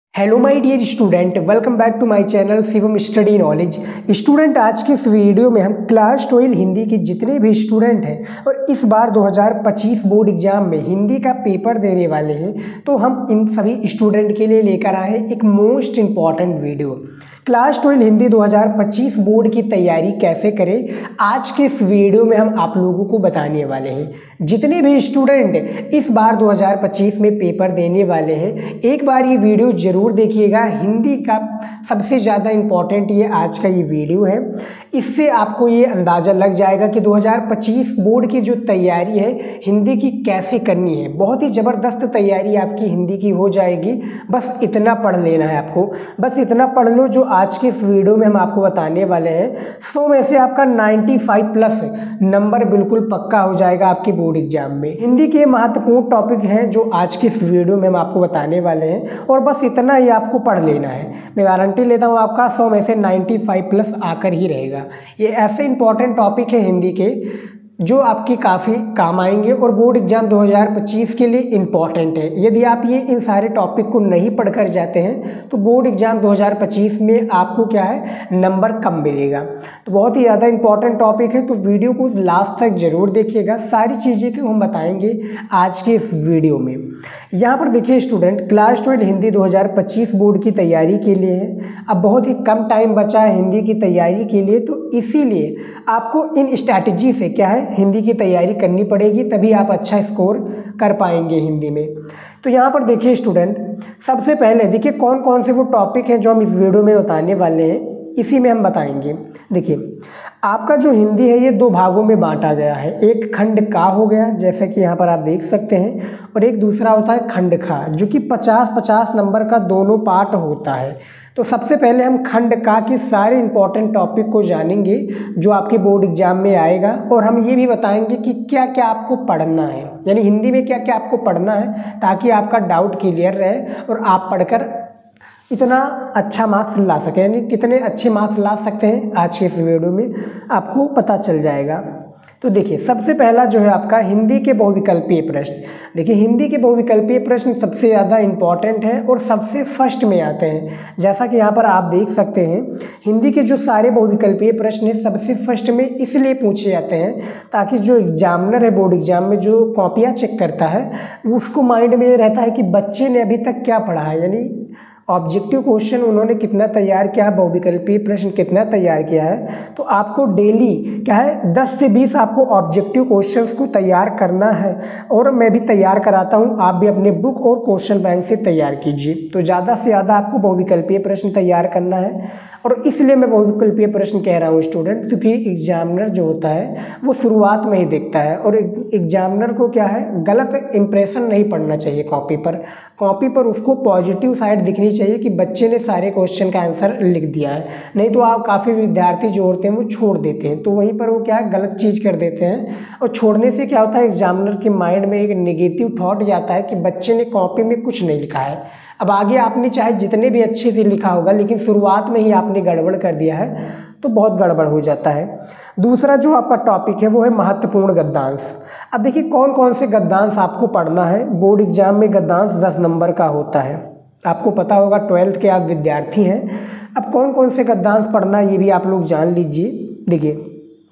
Hello my dear student, welcome back to my channel Shivam study knowledge. Student, आज के इस video में हम क्लास 12 हिंदी के जितने भी स्टूडेंट हैं और इस बार 2025 बोर्ड एग्जाम में हिंदी का पेपर देने वाले हैं, तो हम इन सभी स्टूडेंट के लिए लेकर आए हैं एक most important video. Class 12 Hindi 2025 board की तैयारी कैसे करें, आज के इस वीडियो में हम आप लोगों को बताने वाले हैं। जितने भी स्टूडेंट इस बार 2025 में पेपर देने वाले हैं, एक बार ये वीडियो जरूर देखिएगा। हिंदी का सबसे ज़्यादा इम्पॉर्टेंट ये आज का ये वीडियो है। इससे आपको ये अंदाज़ा लग जाएगा कि 2025 बोर्ड की जो तैयारी है हिंदी की कैसे करनी है। बहुत ही ज़बरदस्त तैयारी आपकी हिंदी की हो जाएगी। बस इतना पढ़ लेना है आपको, बस इतना पढ़ लो जो आज के इस वीडियो में हम आपको बताने वाले हैं। 100 में से आपका 95 प्लस नंबर बिल्कुल पक्का हो जाएगा आपके बोर्ड एग्जाम में। हिंदी के महत्वपूर्ण टॉपिक हैं जो आज के इस वीडियो में हम आपको बताने वाले हैं, और बस इतना ही आपको पढ़ लेना है। मैं गारंटी लेता हूँ आपका 100 में से 95 प्लस आकर ही रहेगा। ये ऐसे इंपॉर्टेंट टॉपिक है हिंदी के जो आपकी काफ़ी काम आएंगे और बोर्ड एग्जाम 2025 के लिए इम्पॉर्टेंट है। यदि आप ये इन सारे टॉपिक को नहीं पढ़कर जाते हैं तो बोर्ड एग्जाम 2025 में आपको क्या है, नंबर कम मिलेगा। तो बहुत ही ज़्यादा इम्पॉर्टेंट टॉपिक है, तो वीडियो को लास्ट तक ज़रूर देखिएगा। सारी चीज़ें को हम बताएंगे आज के इस वीडियो में। यहाँ पर देखिए स्टूडेंट, क्लास 12 हिंदी 2025 बोर्ड की तैयारी के लिए है। अब बहुत ही कम टाइम बचा है हिंदी की तैयारी के लिए, तो इसीलिए आपको इन स्ट्रैटेजी से क्या है, हिंदी की तैयारी करनी पड़ेगी, तभी आप अच्छा स्कोर कर पाएंगे हिंदी में। तो यहाँ पर देखिए स्टूडेंट, सबसे पहले देखिए कौन कौन से वो टॉपिक हैं जो हम इस वीडियो में बताने वाले हैं, इसी में हम बताएंगे। देखिए आपका जो हिंदी है ये 2 भागों में बांटा गया है। एक खंड का हो गया, जैसे कि यहाँ पर आप देख सकते हैं, और एक दूसरा होता है खंड खा, जो कि 50-50 नंबर का दोनों पार्ट होता है। तो सबसे पहले हम खंड का के सारे इंपॉर्टेंट टॉपिक को जानेंगे जो आपके बोर्ड एग्जाम में आएगा, और हम ये भी बताएंगे कि क्या क्या आपको पढ़ना है, यानी हिंदी में क्या क्या आपको पढ़ना है, ताकि आपका डाउट क्लियर रहे और आप पढ़कर इतना अच्छा मार्क्स ला सकें। यानी कितने अच्छे मार्क्स ला सकते हैं आज के इस वीडियो में आपको पता चल जाएगा। तो देखिए सबसे पहला जो है आपका हिंदी के बहुविकल्पीय प्रश्न। देखिए हिंदी के बहुविकल्पीय प्रश्न सबसे ज़्यादा इम्पॉर्टेंट है और सबसे फर्स्ट में आते हैं। जैसा कि यहाँ पर आप देख सकते हैं, हिंदी के जो सारे बहुविकल्पीय प्रश्न हैं सबसे फर्स्ट में इसलिए पूछे जाते हैं ताकि जो एग्जामिनर है बोर्ड एग्जाम में जो कॉपियाँ चेक करता है, उसको माइंड में रहता है कि बच्चे ने अभी तक क्या पढ़ा है, यानी ऑब्जेक्टिव क्वेश्चन उन्होंने कितना तैयार किया है, बहुविकल्पीय प्रश्न कितना तैयार किया है। तो आपको डेली क्या है 10 से 20 आपको ऑब्जेक्टिव क्वेश्चंस को तैयार करना है, और मैं भी तैयार कराता हूं। आप भी अपने बुक और क्वेश्चन बैंक से तैयार कीजिए। तो ज़्यादा से ज़्यादा आपको बहुविकल्पीय प्रश्न तैयार करना है, और इसलिए मैं बहुविकल्पीय प्रश्न कह रहा हूँ स्टूडेंट, क्योंकि एग्जामिनर जो होता है वो शुरुआत में ही देखता है, और एग्जामिनर को क्या है, गलत इंप्रेशन नहीं पड़ना चाहिए कॉपी पर। कॉपी पर उसको पॉजिटिव साइड दिखनी चाहिए कि बच्चे ने सारे क्वेश्चन का आंसर लिख दिया है। नहीं तो आप काफ़ी विद्यार्थी जो होते हैं वो छोड़ देते हैं, तो वहीं पर वो क्या है, गलत चीज़ कर देते हैं। और छोड़ने से क्या होता है, एग्जामिनर के माइंड में एक नेगेटिव थॉट जाता है कि बच्चे ने कॉपी में कुछ नहीं लिखा है। अब आगे आपने चाहे जितने भी अच्छे से लिखा होगा, लेकिन शुरुआत में ही आपने गड़बड़ कर दिया है तो बहुत गड़बड़ हो जाता है। दूसरा जो आपका टॉपिक है वो है महत्वपूर्ण गद्यांश। अब देखिए कौन कौन से गद्यांश आपको पढ़ना है। बोर्ड एग्जाम में गद्यांश 10 नंबर का होता है, आपको पता होगा, 12th के आप विद्यार्थी हैं। अब कौन कौन से गद्यांश पढ़ना है ये भी आप लोग जान लीजिए। देखिए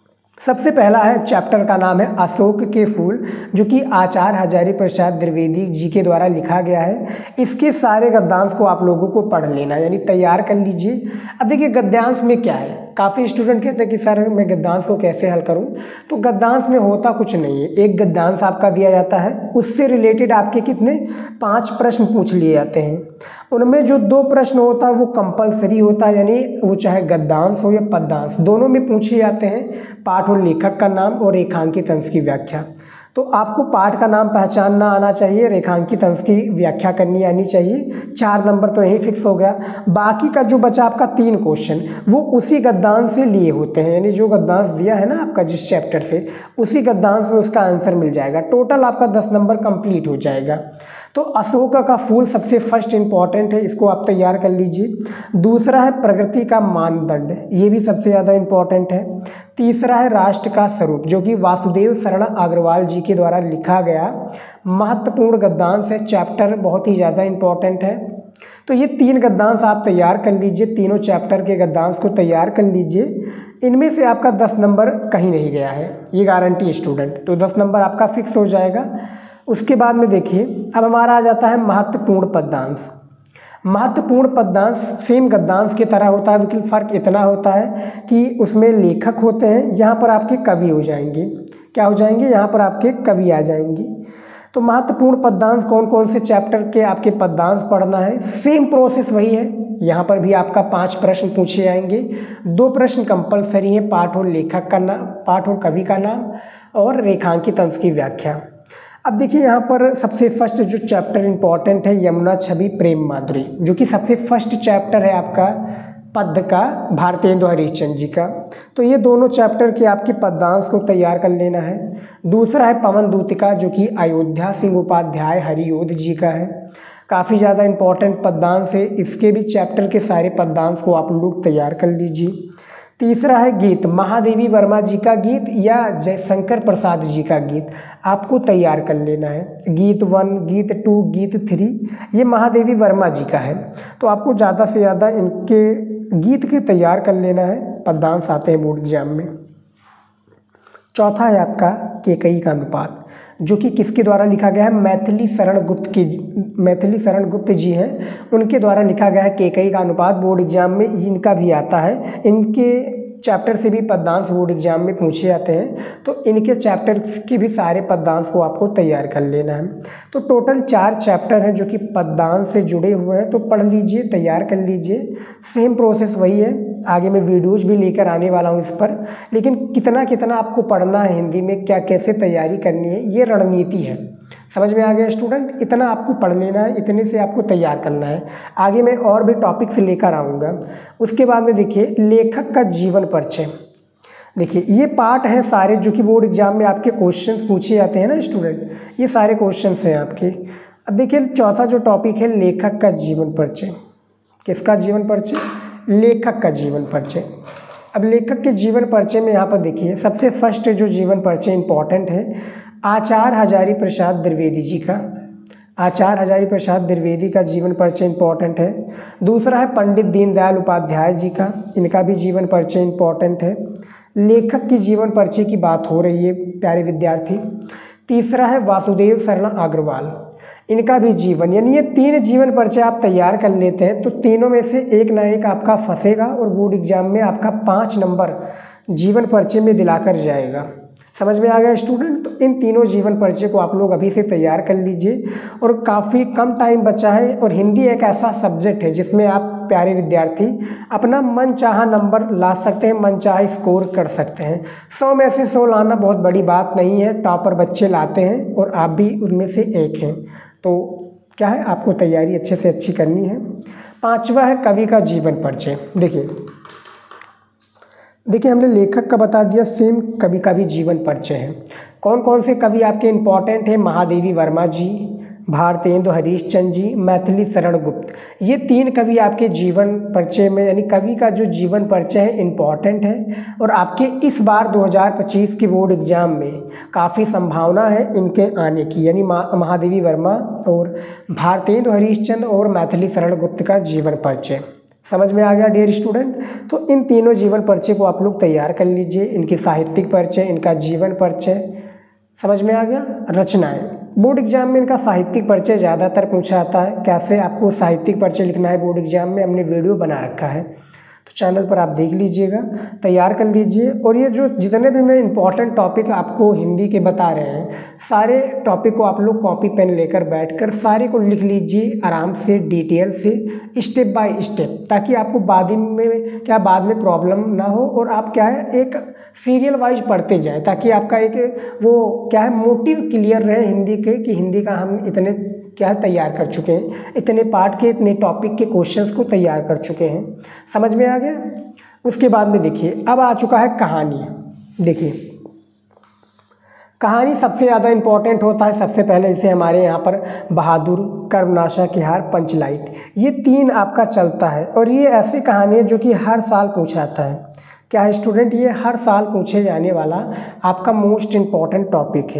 सबसे पहला है, चैप्टर का नाम है अशोक के फूल, जो कि आचार्य हजारी प्रसाद द्विवेदी जी के द्वारा लिखा गया है। इसके सारे गद्यांश को आप लोगों को पढ़ लेना, यानी तैयार कर लीजिए। अब देखिए गद्यांश में क्या है, काफ़ी स्टूडेंट कहते हैं कि सर मैं गद्यांश को कैसे हल करूं। तो गद्यांश में होता कुछ नहीं है। एक गद्यांश आपका दिया जाता है, उससे रिलेटेड आपके कितने 5 प्रश्न पूछ लिए जाते हैं। उनमें जो 2 प्रश्न होता है वो कंपलसरी होता है, यानी वो चाहे गद्यांश हो या पद्यांश, दोनों में पूछे जाते हैं। पाठ और लेखक का नाम और रेखांकित अंश की व्याख्या। तो आपको पाठ का नाम पहचानना आना चाहिए, रेखांकित अंश की व्याख्या करनी आनी चाहिए। 4 नंबर तो यही फिक्स हो गया। बाकी का जो बचा आपका 3 क्वेश्चन वो उसी गद्यांश से लिए होते हैं, यानी जो गद्यांश दिया है ना आपका जिस चैप्टर से, उसी गद्यांश में उसका आंसर मिल जाएगा। टोटल आपका 10 नंबर कंप्लीट हो जाएगा। तो अशोक का फूल सबसे फर्स्ट इंपॉर्टेंट है, इसको आप तैयार कर लीजिए। दूसरा है प्रगति का मानदंड, ये भी सबसे ज़्यादा इंपॉर्टेंट है। तीसरा है राष्ट्र का स्वरूप, जो कि वासुदेव शरण अग्रवाल जी के द्वारा लिखा गया महत्वपूर्ण गद्यांश है। चैप्टर बहुत ही ज़्यादा इंपॉर्टेंट है। तो ये 3 गद्यांश आप तैयार कर लीजिए, तीनों चैप्टर के गद्यांश को तैयार कर लीजिए। इनमें से आपका 10 नंबर कहीं नहीं गया है, ये गारंटी स्टूडेंट, तो 10 नंबर आपका फिक्स हो जाएगा। उसके बाद में देखिए अब हमारा आ जाता है महत्वपूर्ण पद्यांश। महत्वपूर्ण पद्यांश सेम गद्यांश की तरह होता है, लेकिन फ़र्क इतना होता है कि उसमें लेखक होते हैं, यहाँ पर आपके कवि हो जाएंगे। क्या हो जाएंगे? यहाँ पर आपके कवि आ जाएंगे। तो महत्वपूर्ण पद्यांश कौन कौन से चैप्टर के आपके पद्यांश पढ़ना है, सेम प्रोसेस वही है। यहाँ पर भी आपका 5 प्रश्न पूछे जाएंगे, 2 प्रश्न कंपलसरी हैं, पाठ और लेखक का नाम, पाठ और कवि का नाम और रेखांकित अंश की व्याख्या। अब देखिए यहाँ पर सबसे फर्स्ट जो चैप्टर इंपॉर्टेंट है यमुना छवि प्रेम माधुरी, जो कि सबसे फर्स्ट चैप्टर है आपका पद्य का, भारतेंदु हरिश्चंद्र जी का। तो ये दोनों चैप्टर के आपके पद्यांश को तैयार कर लेना है। दूसरा है पवन दूतिका, जो कि अयोध्या सिंह उपाध्याय हरियोध जी का है, काफ़ी ज़्यादा इंपॉर्टेंट पद्यांश है, इसके भी चैप्टर के सारे पद्यांश को आप लोग तैयार कर लीजिए। तीसरा है गीत, महादेवी वर्मा जी का गीत या जयशंकर प्रसाद जी का गीत आपको तैयार कर लेना है। गीत 1, गीत 2, गीत 3 ये महादेवी वर्मा जी का है, तो आपको ज़्यादा से ज़्यादा इनके गीत के तैयार कर लेना है, पद्यांश आते हैं बोर्ड एग्जाम में। चौथा है आपका केकई का अनुपात, जो कि किसके द्वारा लिखा गया है? मैथिली शरण गुप्त जी हैं, उनके द्वारा लिखा गया है केकई का अनुपात। बोर्ड एग्जाम में इनका भी आता है, इनके चैप्टर से भी पद्यांश बोर्ड एग्जाम में पूछे जाते हैं, तो इनके चैप्टर के भी सारे पद्यांश को आपको तैयार कर लेना है। तो टोटल 4 चैप्टर हैं जो कि पद्यांश से जुड़े हुए हैं, तो पढ़ लीजिए, तैयार कर लीजिए, सेम प्रोसेस वही है। आगे मैं वीडियोज़ भी लेकर आने वाला हूँ इस पर, लेकिन कितना कितना आपको पढ़ना है हिंदी में, क्या कैसे तैयारी करनी है, ये रणनीति है। समझ में आ गया स्टूडेंट? इतना आपको पढ़ लेना है, इतने से आपको तैयार करना है। आगे मैं और भी टॉपिक्स लेकर आऊँगा। उसके बाद में देखिए लेखक का जीवन परिचय। देखिए ये पार्ट है सारे जो कि बोर्ड एग्जाम में आपके क्वेश्चंस पूछे जाते हैं ना स्टूडेंट, ये सारे क्वेश्चंस हैं आपके। अब देखिए चौथा जो टॉपिक है लेखक का जीवन परिचय। किसका जीवन परिचय? लेखक का जीवन परिचय। अब लेखक के जीवन परिचय में यहाँ पर देखिए सबसे फर्स्ट जो जीवन परिचय इंपॉर्टेंट है आचार्य हजारी प्रसाद द्विवेदी जी का। आचार्य हजारी प्रसाद द्विवेदी का जीवन परिचय इंपॉर्टेंट है। दूसरा है पंडित दीनदयाल उपाध्याय जी का, इनका भी जीवन परिचय इंपॉर्टेंट है। लेखक की जीवन परिचय की बात हो रही है प्यारे विद्यार्थी। तीसरा है वासुदेव शरण अग्रवाल, इनका भी जीवन, यानी ये 3 जीवन परिचय आप तैयार कर लेते हैं तो तीनों में से एक ना एक आपका फंसेगा और बोर्ड एग्जाम में आपका 5 नंबर जीवन परिचय में दिलाकर जाएगा। समझ में आ गया स्टूडेंट? तो इन तीनों जीवन परिचय को आप लोग अभी से तैयार कर लीजिए, और काफ़ी कम टाइम बचा है, और हिंदी एक ऐसा सब्जेक्ट है जिसमें आप प्यारे विद्यार्थी अपना मनचाहा नंबर ला सकते हैं, मनचाहा स्कोर कर सकते हैं। 100 में से 100 लाना बहुत बड़ी बात नहीं है, टॉपर बच्चे लाते हैं और आप भी उनमें से एक हैं। तो क्या है, आपको तैयारी अच्छे से अच्छी करनी है। 5वां है कवि का जीवन परिचय। देखिए हमने लेखक का बता दिया, सेम कवि का भी जीवन परिचय है। कौन कौन से कवि आपके इंपॉर्टेंट हैं? महादेवी वर्मा जी, भारतेंदु हरिश्चंद्र जी, मैथिली शरण गुप्त, ये 3 कवि आपके जीवन परिचय में, यानी कवि का जो जीवन परिचय है इंपॉर्टेंट है, और आपके इस बार 2025 के बोर्ड एग्जाम में काफ़ी संभावना है इनके आने की, यानी महादेवी वर्मा और भारतेंदु हरिश्चंद्र और मैथिली शरण गुप्त का जीवन परिचय। समझ में आ गया डियर स्टूडेंट? तो इन तीनों जीवन परिचय को आप लोग तैयार कर लीजिए, इनके साहित्यिक परिचय, इनका जीवन परिचय, समझ में आ गया। रचनाएं, बोर्ड एग्जाम में इनका साहित्यिक परिचय ज़्यादातर पूछा आता है, कैसे आपको साहित्यिक परिचय लिखना है बोर्ड एग्जाम में, हमने वीडियो बना रखा है, तो चैनल पर आप देख लीजिएगा, तैयार कर लीजिए। और ये जो जितने भी मैं इंपॉर्टेंट टॉपिक आपको हिंदी के बता रहे हैं, सारे टॉपिक को आप लोग कॉपी पेन लेकर बैठकर सारे को लिख लीजिए आराम से, डिटेल से, स्टेप बाय स्टेप, ताकि आपको बाद में प्रॉब्लम ना हो, और आप क्या है एक सीरियल वाइज पढ़ते जाएं, ताकि आपका एक वो क्या है मोटिव क्लियर रहे हिंदी के, कि हिंदी का हम इतने क्या तैयार कर चुके हैं, इतने पार्ट के, इतने टॉपिक के क्वेश्चंस को तैयार कर चुके हैं। समझ में आ गया? उसके बाद में देखिए अब आ चुका है कहानी। देखिए कहानी सबसे ज़्यादा इम्पॉर्टेंट होता है। सबसे पहले इसे हमारे यहाँ पर बहादुर, कर्मनाशा की हार, पंचलाइट, ये 3 आपका चलता है, और ये ऐसी कहानी है जो कि हर साल पूछा जाता है। क्या है स्टूडेंट? ये हर साल पूछे जाने वाला आपका मोस्ट इम्पॉर्टेंट टॉपिक है।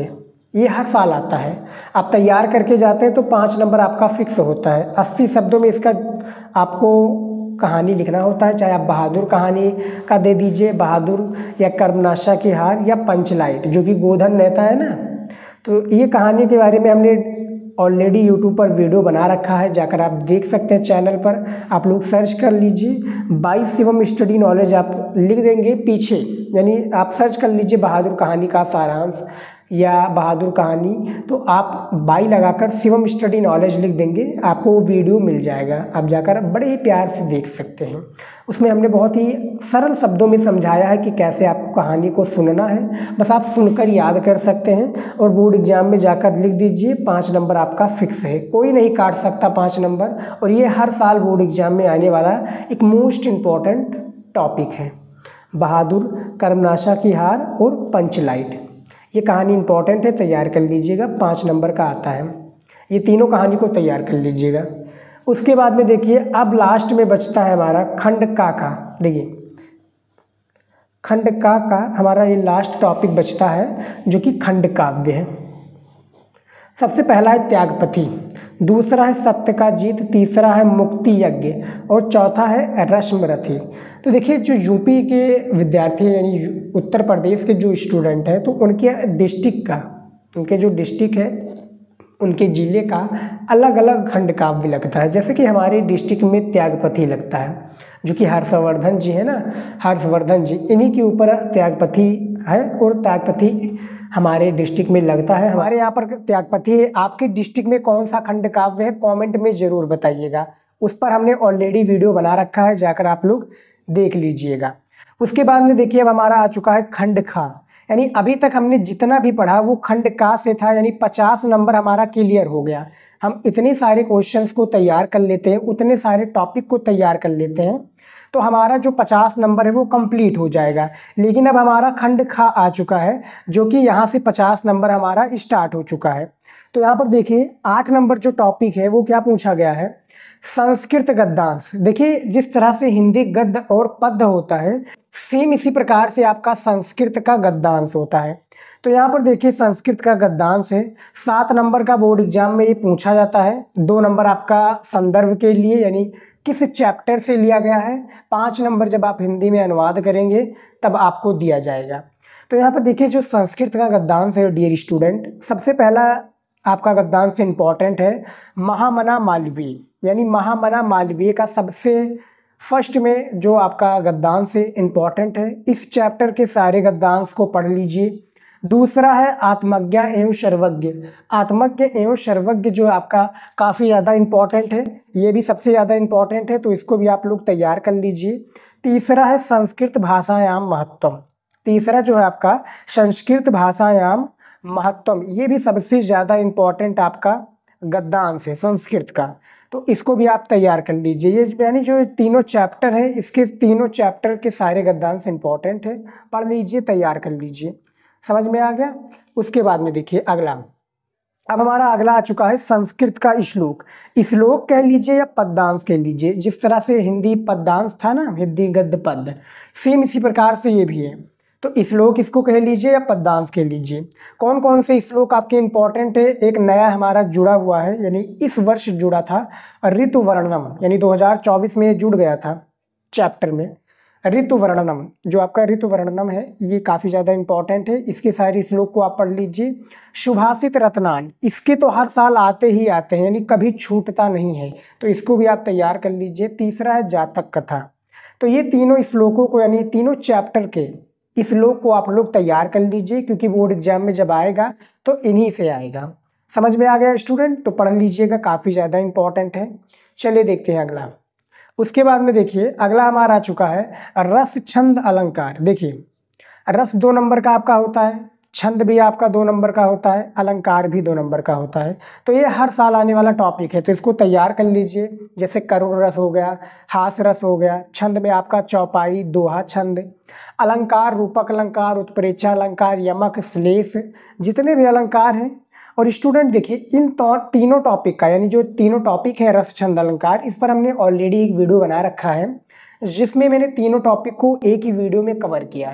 ये हर साल आता है। आप तैयार करके जाते हैं तो 5 नंबर आपका फिक्स होता है। 80 शब्दों में इसका आपको कहानी लिखना होता है, चाहे आप बहादुर कहानी का दे दीजिए, बहादुर या कर्मनाशा की हार या पंचलाइट जो कि गोधन नेता है ना। तो ये कहानी के बारे में हमने ऑलरेडी यूट्यूब पर वीडियो बना रखा है, जाकर आप देख सकते हैं चैनल पर। आप लोग सर्च कर लीजिए बाय शिवम स्टडी नॉलेज, आप लिख देंगे पीछे, यानी आप सर्च कर लीजिए बहादुर कहानी का सारांश या बहादुर कहानी, तो आप बाई लगाकर शिवम स्टडी नॉलेज लिख देंगे, आपको वो वीडियो मिल जाएगा। आप जाकर बड़े ही प्यार से देख सकते हैं। उसमें हमने बहुत ही सरल शब्दों में समझाया है कि कैसे आपको कहानी को सुनना है। बस आप सुनकर याद कर सकते हैं और बोर्ड एग्जाम में जाकर लिख दीजिए। 5 नंबर आपका फिक्स है, कोई नहीं काट सकता 5 नंबर। और ये हर साल बोर्ड एग्जाम में आने वाला एक मोस्ट इम्पॉर्टेंट टॉपिक है, बहादुर, कर्मनाशा की हार और पंचलाइट। ये कहानी इंपॉर्टेंट है, तैयार कर लीजिएगा, 5 नंबर का आता है। ये तीनों कहानी को तैयार कर लीजिएगा। उसके बाद में देखिए अब लास्ट में बचता है हमारा खंड का। देखिए खंड का हमारा ये लास्ट टॉपिक बचता है जो कि खंड काव्य है। सबसे पहला है त्यागपति, दूसरा है सत्य का जीत, तीसरा है मुक्ति यज्ञ और चौथा है रश्मरथी। तो देखिए जो यूपी के विद्यार्थी यानी उत्तर प्रदेश के जो स्टूडेंट हैं, तो उनके डिस्ट्रिक्ट का, उनके जो डिस्ट्रिक्ट है उनके ज़िले का अलग अलग खंड काव्य लगता है। जैसे कि हमारे डिस्ट्रिक्ट में त्यागपति लगता है जो कि हर्षवर्धन जी है ना, हर्षवर्धन जी, इन्हीं के ऊपर त्यागपति है और त्यागपति हमारे डिस्ट्रिक्ट में लगता है। हमारे यहाँ पर त्यागपति है। आपके डिस्ट्रिक्ट में कौन सा खंड काव्य है कमेंट में ज़रूर बताइएगा, उस पर हमने ऑलरेडी वीडियो बना रखा है, जाकर आप लोग देख लीजिएगा। उसके बाद में देखिए अब हमारा आ चुका है खंड खा, यानी अभी तक हमने जितना भी पढ़ा वो खंड का से था, यानी 50 नंबर हमारा क्लियर हो गया। हम इतने सारे क्वेश्चंस को तैयार कर लेते हैं, उतने सारे टॉपिक को तैयार कर लेते हैं, तो हमारा जो 50 नंबर है वो कंप्लीट हो जाएगा। लेकिन अब हमारा खंड खा आ चुका है जो कि यहाँ से 50 नंबर हमारा स्टार्ट हो चुका है। तो यहाँ पर देखिए 8 नंबर जो टॉपिक है वो क्या पूछा गया है, संस्कृत गद्यांश। देखिए जिस तरह से हिंदी गद्य और पद्य होता है, सेम इसी प्रकार से आपका संस्कृत का गद्यांश होता है। तो यहाँ पर देखिए संस्कृत का गद्यांश है, 7 नंबर का बोर्ड एग्जाम में ये पूछा जाता है। 2 नंबर आपका संदर्भ के लिए, यानी किस चैप्टर से लिया गया है। 5 नंबर जब आप हिंदी में अनुवाद करेंगे तब आपको दिया जाएगा। तो यहाँ पर देखिए जो संस्कृत का गद्यांश है डियर स्टूडेंट, सबसे पहला आपका गद्यांश इंपॉर्टेंट है महामना मालवीय, यानी महामना मालवीय का सबसे फर्स्ट में जो आपका गद्यांश है इंपॉर्टेंट है। इस चैप्टर के सारे गद्यांश को पढ़ लीजिए। दूसरा है आत्मज्ञ एवं सर्वज्ञ। आत्मज्ञ एवं सर्वज्ञ जो आपका काफ़ी ज़्यादा इंपॉर्टेंट है, ये भी सबसे ज़्यादा इंपॉर्टेंट है, तो इसको भी आप लोग तैयार कर लीजिए। तीसरा है संस्कृत भाषायाम महत्वम। तीसरा जो है आपका संस्कृत भाषायाम महत्वम, ये भी सबसे ज़्यादा इंपॉर्टेंट आपका गद्यांश है संस्कृत का, तो इसको भी आप तैयार कर लीजिए। ये यानी जो तीनों चैप्टर है, इसके तीनों चैप्टर के सारे गद्यांश इंपॉर्टेंट है, पढ़ लीजिए, तैयार कर लीजिए। समझ में आ गया। उसके बाद में देखिए अगला, अब हमारा अगला आ चुका है संस्कृत का श्लोक। श्लोक कह लीजिए या पद्यांश कह लीजिए, जिस तरह से हिंदी पद्यांश था ना, हिंदी गद्य पद्य, सेम इसी प्रकार से ये भी है। तो श्लोक इसको कह लीजिए या पद्यांश कह लीजिए। कौन कौन से श्लोक आपके इंपॉर्टेंट है, एक नया हमारा जुड़ा हुआ है, यानी इस वर्ष जुड़ा था ऋतु वर्णनम, यानी 2024 में जुड़ गया था चैप्टर में ऋतु वर्णनम। जो आपका ऋतु वर्णनम है ये काफ़ी ज़्यादा इंपॉर्टेंट है, इसके सारे श्लोक को आप पढ़ लीजिए। सुभाषित रत्नान, इसके तो हर साल आते ही आते हैं, यानी कभी छूटता नहीं है, तो इसको भी आप तैयार कर लीजिए। तीसरा है जातक कथा। तो ये तीनों श्लोकों को, यानी तीनों चैप्टर के श्लोक को आप लोग तैयार कर लीजिए, क्योंकि बोर्ड एग्जाम में जब आएगा तो इन्हीं से आएगा। समझ में आ गया स्टूडेंट, तो पढ़ लीजिएगा, काफ़ी ज़्यादा इंपॉर्टेंट है। चलिए देखते हैं अगला। उसके बाद में देखिए अगला हमारा आ चुका है रस छंद अलंकार। देखिए रस 2 नंबर का आपका होता है, छंद भी आपका 2 नंबर का होता है, अलंकार भी 2 नंबर का होता है। तो ये हर साल आने वाला टॉपिक है, तो इसको तैयार कर लीजिए। जैसे करुण रस हो गया, हास रस हो गया, छंद में आपका चौपाई, दोहा छंद, अलंकार, रूपक अलंकार, उत्प्रेक्षा अलंकार, यमक, श्लेष, जितने भी अलंकार हैं। और स्टूडेंट देखिए इन तीनों टॉपिक का, यानी जो तीनों टॉपिक है रस छंद अलंकार, इस पर हमने ऑलरेडी एक वीडियो बना रखा है, जिसमें मैंने तीनों टॉपिक को एक ही वीडियो में कवर किया है।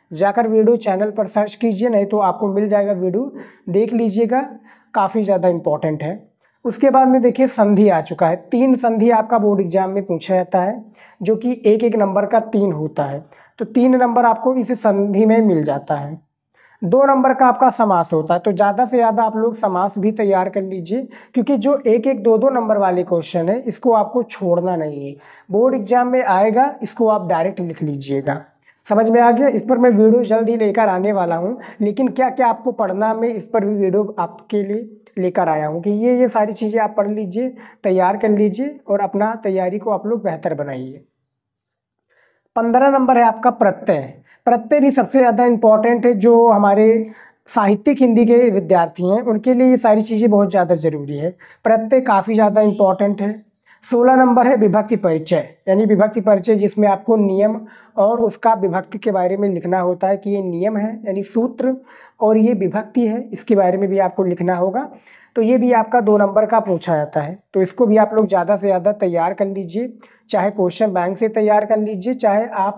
जाकर वीडियो चैनल पर सर्च कीजिए, नहीं तो आपको मिल जाएगा वीडियो, देख लीजिएगा, काफ़ी ज़्यादा इम्पोर्टेंट है। उसके बाद में देखिए संधि आ चुका है। 3 संधि आपका बोर्ड एग्जाम में पूछा जाता है, जो कि एक एक नंबर का 3 होता है, तो 3 नंबर आपको इस संधि में मिल जाता है। 2 नंबर का आपका समास होता है, तो ज़्यादा से ज़्यादा आप लोग समास भी तैयार कर लीजिए, क्योंकि जो एक एक 2 नंबर वाले क्वेश्चन है इसको आपको छोड़ना नहीं है, बोर्ड एग्जाम में आएगा, इसको आप डायरेक्ट लिख लीजिएगा। समझ में आ गया? इस पर मैं वीडियो जल्द ही लेकर आने वाला हूँ, लेकिन क्या क्या आपको पढ़ना, मैं इस पर भी वीडियो आपके लिए लेकर आया हूँ कि ये सारी चीज़ें आप पढ़ लीजिए, तैयार कर लीजिए और अपना तैयारी को आप लोग बेहतर बनाइए। 15 नंबर है आपका प्रत्यय। प्रत्यय भी सबसे ज़्यादा इम्पॉर्टेंट है, जो हमारे साहित्यिक हिंदी के विद्यार्थी हैं उनके लिए ये सारी चीज़ें बहुत ज़्यादा ज़रूरी है। प्रत्यय काफ़ी ज़्यादा इम्पॉर्टेंट है। 16 नंबर है विभक्ति परिचय, यानी विभक्ति परिचय जिसमें आपको नियम और उसका विभक्ति के बारे में लिखना होता है कि ये नियम है यानी सूत्र, और ये विभक्ति है, इसके बारे में भी आपको लिखना होगा। तो ये भी आपका 2 नंबर का पूछा जाता है, तो इसको भी आप लोग ज़्यादा से ज़्यादा तैयार कर लीजिए, चाहे क्वेश्चन बैंक से तैयार कर लीजिए, चाहे आप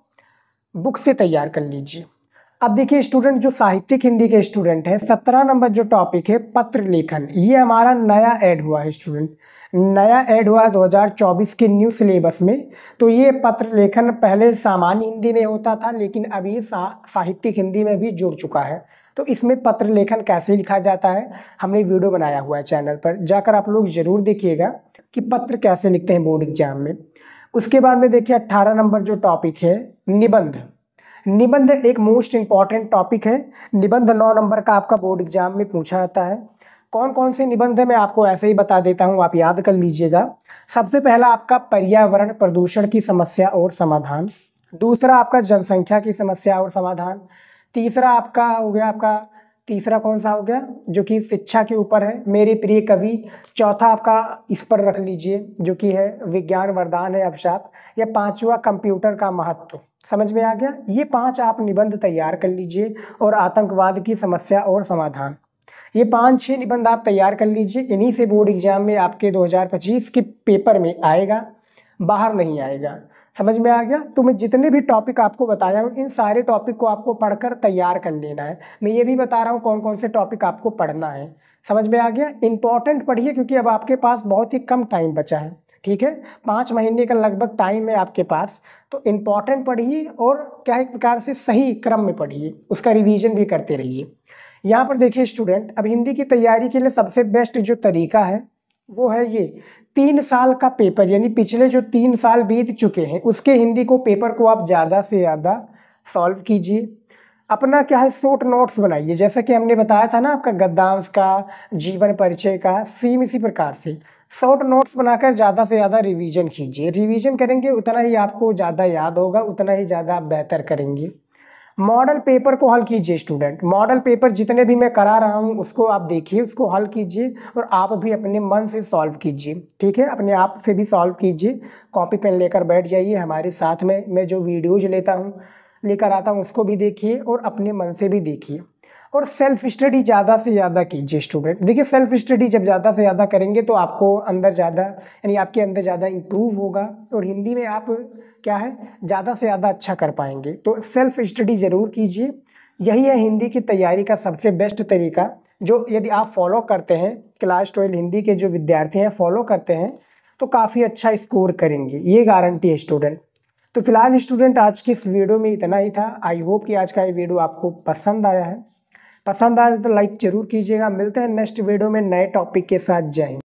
बुक से तैयार कर लीजिए। अब देखिए स्टूडेंट, जो साहित्यिक हिंदी के स्टूडेंट हैं, 17 नंबर जो टॉपिक है पत्र लेखन, ये हमारा नया ऐड हुआ है स्टूडेंट, नया ऐड हुआ है 2024 के न्यू सिलेबस में। तो ये पत्र लेखन पहले सामान्य हिंदी में होता था, लेकिन अब ये साहित्यिक हिंदी में भी जुड़ चुका है। तो इसमें पत्र लेखन कैसे लिखा जाता है हमने वीडियो बनाया हुआ है चैनल पर, जाकर आप लोग ज़रूर देखिएगा कि पत्र कैसे लिखते हैं बोर्ड एग्जाम में। उसके बाद में देखिए 18 नंबर जो टॉपिक है निबंध। निबंध एक मोस्ट इम्पॉर्टेंट टॉपिक है। निबंध 9 नंबर का आपका बोर्ड एग्जाम में पूछा जाता है। कौन कौन से निबंध है मैं आपको ऐसे ही बता देता हूँ, आप याद कर लीजिएगा। सबसे पहला आपका पर्यावरण प्रदूषण की समस्या और समाधान, दूसरा आपका जनसंख्या की समस्या और समाधान, तीसरा आपका हो गया आपका, तीसरा कौन सा हो गया जो कि शिक्षा के ऊपर है, मेरे प्रिय कवि, चौथा आपका इस पर रख लीजिए जो कि है विज्ञान वरदान है अभिशाप, या पांचवा कंप्यूटर का महत्व। समझ में आ गया? ये 5 आप निबंध तैयार कर लीजिए, और आतंकवाद की समस्या और समाधान, ये 5-6 निबंध आप तैयार कर लीजिए। इन्हीं से बोर्ड एग्जाम में आपके 2025 के पेपर में आएगा, बाहर नहीं आएगा। समझ में आ गया? तो मैं जितने भी टॉपिक आपको बताया हूँ, इन सारे टॉपिक को आपको पढ़कर तैयार कर लेना है। मैं ये भी बता रहा हूँ कौन कौन से टॉपिक आपको पढ़ना है। समझ में आ गया? इंपॉर्टेंट पढ़िए, क्योंकि अब आपके पास बहुत ही कम टाइम बचा है, ठीक है, 5 महीने का लगभग टाइम है आपके पास। तो इम्पॉर्टेंट पढ़िए, और क्या एक प्रकार से सही क्रम में पढ़िए, उसका रिवीजन भी करते रहिए। यहाँ पर देखिए स्टूडेंट, अब हिंदी की तैयारी के लिए सबसे बेस्ट जो तरीका है वो है ये 3 साल का पेपर, यानी पिछले जो 3 साल बीत चुके हैं उसके हिंदी को पेपर को आप ज़्यादा से ज़्यादा सॉल्व कीजिए। अपना क्या है शॉर्ट नोट्स बनाइए, जैसा कि हमने बताया था ना आपका गद्यांश का, जीवन परिचय का, सेम इसी प्रकार से शॉर्ट नोट्स बनाकर ज़्यादा से ज़्यादा रिवीजन कीजिए। रिवीजन करेंगे उतना ही आपको ज़्यादा याद होगा, उतना ही ज़्यादा आप बेहतर करेंगे। मॉडल पेपर को हल कीजिए स्टूडेंट, मॉडल पेपर जितने भी मैं करा रहा हूँ उसको आप देखिए, उसको हल कीजिए, और आप भी अपने मन से सॉल्व कीजिए, ठीक है, अपने आप से भी सॉल्व कीजिए। कॉपी पेन लेकर बैठ जाइए हमारे साथ में, मैं जो वीडियोज लेकर आता हूँ उसको भी देखिए, और अपने मन से भी देखिए, और सेल्फ स्टडी ज़्यादा से ज़्यादा कीजिए स्टूडेंट। देखिए सेल्फ स्टडी जब ज़्यादा से ज़्यादा करेंगे तो आपको अंदर ज़्यादा, यानी आपके अंदर ज़्यादा इम्प्रूव होगा, और हिंदी में आप क्या है ज़्यादा से ज़्यादा अच्छा कर पाएंगे। तो सेल्फ स्टडी ज़रूर कीजिए, यही है हिंदी की तैयारी का सबसे बेस्ट तरीका, जो यदि आप फॉलो करते हैं, क्लास 12 हिंदी के जो विद्यार्थी हैं फॉलो करते हैं तो काफ़ी अच्छा स्कोर करेंगे, ये गारंटी है स्टूडेंट। तो फिलहाल स्टूडेंट आज की इस वीडियो में इतना ही था। आई होप कि आज का ये वीडियो आपको पसंद आया है। पसंद आए तो लाइक जरूर कीजिएगा। मिलते हैं नेक्स्ट वीडियो में नए टॉपिक के साथ। जय हिंद।